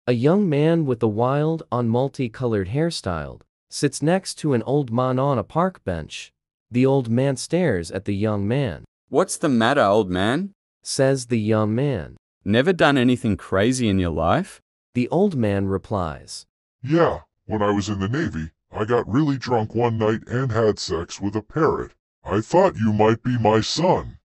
A young man with a wild, multicolored hairstyle sits next to an old man on a park bench. The old man stares at the young man. "What's the matter, old man?" says the young man. "Never done anything crazy in your life?" The old man replies. Yeah, when I was in the Navy, I got really drunk one night and had sex with a parrot. I thought you might be my son.